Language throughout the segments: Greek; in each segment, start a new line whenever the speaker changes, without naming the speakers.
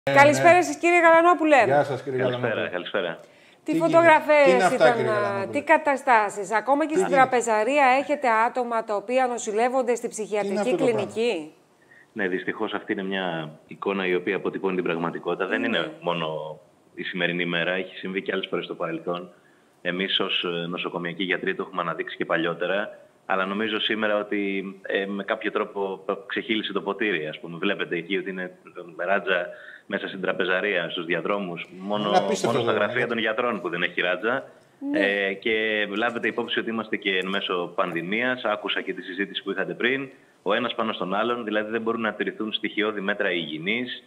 Καλησπέρα σας, κύριε Γαλανόπουλε.
Γεια σας, κύριε Γαλανόπουλε.
Καλησπέρα.
Τι φωτογραφίες
ήταν,
τι καταστάσεις. Ακόμα και στην τραπεζαρία έχετε άτομα τα οποία νοσηλεύονται στη ψυχιατρική κλινική.
Ναι, δυστυχώς αυτή είναι μια εικόνα η οποία αποτυπώνει την πραγματικότητα. Δεν είναι μόνο η σημερινή μέρα, έχει συμβεί και άλλες φορές στο παρελθόν. Εμείς ως νοσοκομιακοί γιατροί το έχουμε αναδείξει και παλιότερα. Αλλά νομίζω σήμερα ότι με κάποιο τρόπο ξεχύλισε το ποτήρι. Ας πούμε. Βλέπετε εκεί ότι είναι ράτζα μέσα στην τραπεζαρία, στους διαδρόμους, μόνο στα γραφεία των γιατρών που δεν έχει ράτζα. Και λάβετε υπόψη ότι είμαστε και εν μέσω πανδημίας. Άκουσα και τη συζήτηση που είχατε πριν. Ο ένας πάνω στον άλλον, δηλαδή δεν μπορούν να τηρηθούν στοιχειώδη μέτρα υγιεινής,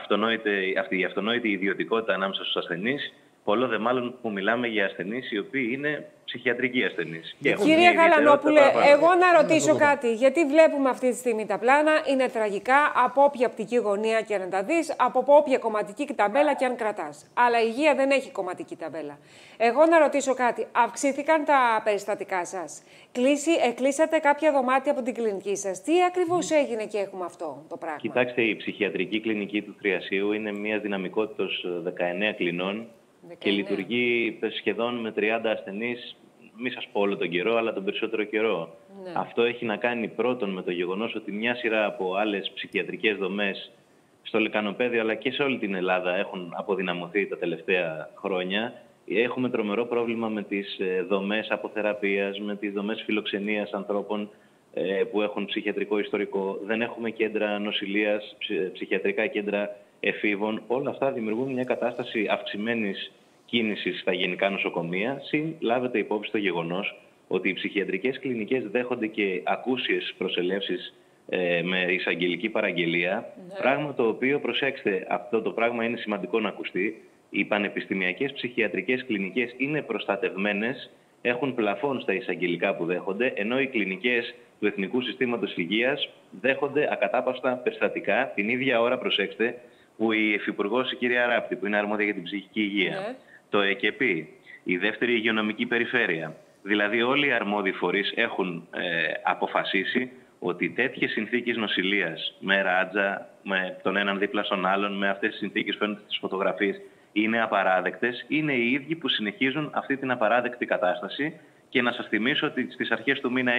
αυτή η αυτονόητη ιδιωτικότητα ανάμεσα στους ασθενείς. Πολλό δε μάλλον που μιλάμε για ασθενείς οι οποίοι είναι ψυχιατρικοί ασθενείς.
Κύριε Γαλανόπουλε, εγώ να ρωτήσω κάτι. Γιατί βλέπουμε αυτή τη στιγμή τα πλάνα, είναι τραγικά από όποια οπτική γωνία και αν τα δεις, από όποια κομματική ταμπέλα και αν κρατάς. Αλλά η υγεία δεν έχει κομματική ταμπέλα. Εγώ να ρωτήσω κάτι. Αυξήθηκαν τα περιστατικά σας. Κλείσατε κάποια δωμάτια από την κλινική σας. Τι ακριβώς έγινε και έχουμε αυτό το πράγμα?
Κοιτάξτε, η ψυχιατρική κλινική του Θριασίου είναι μια δυναμικότητα 19 κλινών. Και λειτουργεί σχεδόν με 30 ασθενείς, μη σας πω όλο τον καιρό, αλλά τον περισσότερο καιρό. Ναι. Αυτό έχει να κάνει πρώτον με το γεγονός ότι μια σειρά από άλλες ψυχιατρικές δομές στο Λεκανοπέδιο αλλά και σε όλη την Ελλάδα έχουν αποδυναμωθεί τα τελευταία χρόνια. Έχουμε τρομερό πρόβλημα με τις δομές αποθεραπείας, με τις δομές φιλοξενίας ανθρώπων που έχουν ψυχιατρικό ιστορικό. Δεν έχουμε κέντρα νοσηλείας, ψυχιατρικά κέντρα εφήβων. Όλα αυτά δημιουργούν μια κατάσταση αυξημένης κίνησης στα γενικά νοσοκομεία. Συν λάβετε υπόψη το γεγονός ότι οι ψυχιατρικές κλινικές δέχονται και ακούσιες προσελεύσεις με εισαγγελική παραγγελία. Ναι. Πράγμα το οποίο, προσέξτε, αυτό το πράγμα είναι σημαντικό να ακουστεί. Οι πανεπιστημιακές ψυχιατρικές κλινικές είναι προστατευμένες, έχουν πλαφόν στα εισαγγελικά που δέχονται, ενώ οι κλινικές του Εθνικού Συστήματος Υγείας δέχονται ακατάπαυστα περιστατικά την ίδια ώρα, προσέξτε, που η Υφυπουργός, η κυρία Ράπτη, που είναι αρμόδια για την ψυχική υγεία, το ΕΚΕΠΗ, η δεύτερη υγειονομική περιφέρεια, δηλαδή όλοι οι αρμόδιοι φορείς έχουν αποφασίσει ότι τέτοιες συνθήκες νοσηλείας, με ράτζα, με τον έναν δίπλα στον άλλον, με αυτές τις συνθήκες που φαίνονται στις φωτογραφίες, είναι απαράδεκτες. Είναι οι ίδιοι που συνεχίζουν αυτή την απαράδεκτη κατάσταση. Και να σας θυμίσω ότι στις αρχές του μήνα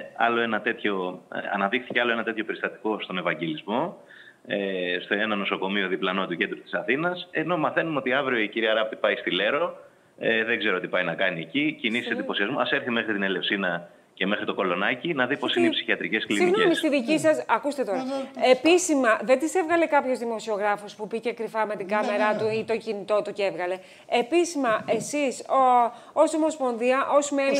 αναδείχθηκε άλλο ένα τέτοιο περιστατικό στον Ευαγγελισμό, στο ένα νοσοκομείο διπλανό του κέντρου της Αθήνας, ενώ μαθαίνουμε ότι αύριο η κυρία Ράπτη πάει στη Λέρο, δεν ξέρω τι πάει να κάνει εκεί, κινήσεις εντυπωσιασμού, ας έρθει μέχρι την Ελευσίνα και μέχρι το Κολονάκι να δει πώς είναι οι ψυχιατρικές κλινικές.
Συγγνώμη, στη δική σας, ακούστε τώρα. Επίσημα, δεν τις έβγαλε κάποιος δημοσιογράφος που πήγε κρυφά με την κάμερά του ή το κινητό του και έβγαλε. Επίσημα, εσείς ως Ομοσπονδία, ως μέλη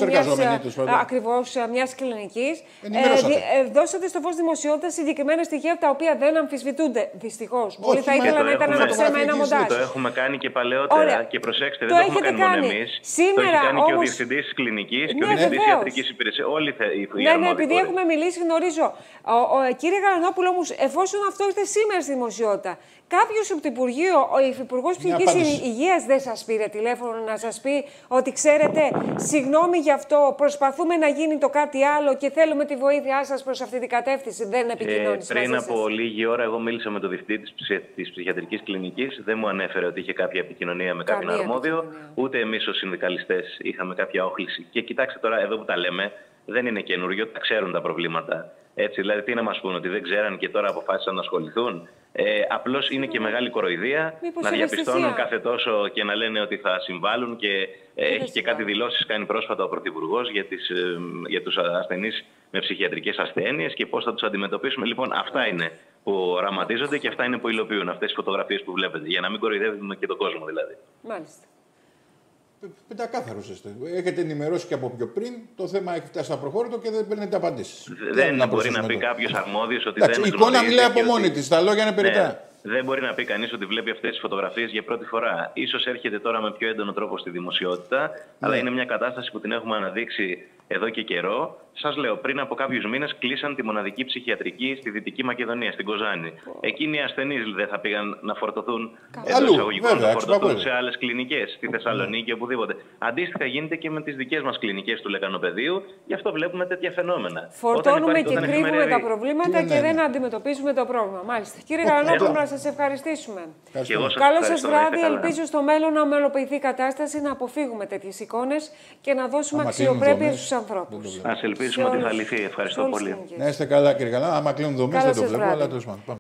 μιας κλινικής, δώσατε στο φως δημοσιότητα συγκεκριμένα στοιχεία τα οποία δεν αμφισβητούνται. Δυστυχώς. Πολύ θα ήθελα να ήταν ένα ψέμα, ένα μοντάζ.
Το έχουμε κάνει και παλαιότερα. Και προσέξτε, δεν το έχουμε κάνει μόνο εμείς. Το έχει κάνει και ο διευθυντής της κλινικής και ο διευθυντής ιατρικής υπηρεσίας.
Ναι, επειδή έχουμε μιλήσει, γνωρίζω. Κύριε Γαλανόπουλο, όμως, εφόσον αυτό ήρθε σήμερα στη δημοσιότητα, κάποιος από το Υπουργείο, ο Υφυπουργός Ψυχικής Υγείας, δεν σας πήρε τηλέφωνο να σας πει ότι ξέρετε, συγγνώμη γι' αυτό, προσπαθούμε να γίνει το κάτι άλλο και θέλουμε τη βοήθειά σας προς αυτή την κατεύθυνση? Δεν επικοινώνησε?
Πριν από λίγη ώρα, εγώ μίλησα με τον διευθυντή της ψυχιατρικής κλινικής. Δεν μου ανέφερε ότι είχε κάποια επικοινωνία με κάποιον αρμόδιο. Ούτε εμείς ως συνδικαλιστές είχαμε κάποια όχληση. Και κοιτάξτε τώρα, εδώ που τα λέμε, δεν είναι καινούριο, τα ξέρουν τα προβλήματα. Έτσι, δηλαδή, τι να μας πούν, ότι δεν ξέραν και τώρα αποφάσισαν να ασχοληθούν? Απλώς είναι και μεγάλη κοροϊδία να διαπιστώνουν κάθε τόσο και να λένε ότι θα συμβάλλουν. Και έχει και κάτι δηλώσεις κάνει πρόσφατα ο Πρωθυπουργός για τους ασθενείς με ψυχιατρικές ασθένειες και πώς θα τους αντιμετωπίσουμε. Λοιπόν, αυτά είναι που οραματίζονται και αυτά είναι που υλοποιούν αυτές τις φωτογραφίες που βλέπετε. Για να μην κοροϊδεύουμε και τον κόσμο, δηλαδή.
Μάλιστα.
Πεντακάθαρος είστε. Έχετε ενημερώσει και από πιο πριν. Το θέμα έχει φτάσει απροχώρητο και δεν παίρνετε απαντήσεις.
Δεν μπορεί να πει κάποιος αρμόδιος ότι δεν γνωρίζει.
Η εικόνα μιλάει από μόνη της. Τα λόγια είναι περιττά.
Δεν μπορεί να πει κανείς ότι βλέπει αυτές τις φωτογραφίες για πρώτη φορά. Ίσως έρχεται τώρα με πιο έντονο τρόπο στη δημοσιότητα, αλλά είναι μια κατάσταση που την έχουμε αναδείξει εδώ και καιρό Σας λέω, πριν από κάποιους μήνες κλείσαν τη μοναδική ψυχιατρική στη Δυτική Μακεδονία, στην Κοζάνη. Εκείνοι οι ασθενείς δεν θα πήγαν να φορτωθούν εντός εισαγωγικών, να φορτωθούν σε άλλες κλινικές, στη Θεσσαλονίκη, οπουδήποτε. Αντίστοιχα γίνεται και με τις δικές μας κλινικές του Λεκανοπεδίου, γι' αυτό βλέπουμε τέτοια φαινόμενα.
Φορτώνουμε και κρύβουμε τα προβλήματα και δεν αντιμετωπίζουμε το πρόβλημα. Μάλιστα. Κύριε Γαλανόπουλο, να σας ευχαριστήσουμε. Καλό σας βράδυ. Ελπίζω στο μέλλον να ομαλοποιηθεί η κατάσταση, να αποφύγουμε τέτοιες εικόνες και να δώσουμε αξιοπρέπεια στους ανθρώπους.
Ας ελπίσουμε ότι θα λυθεί. Ευχαριστώ πολύ.
Να είστε καλά, κύριε Γαλανόπουλο. Άμα κλείνουν δομές δεν το βλέπω, αλλά τέλος πάντων.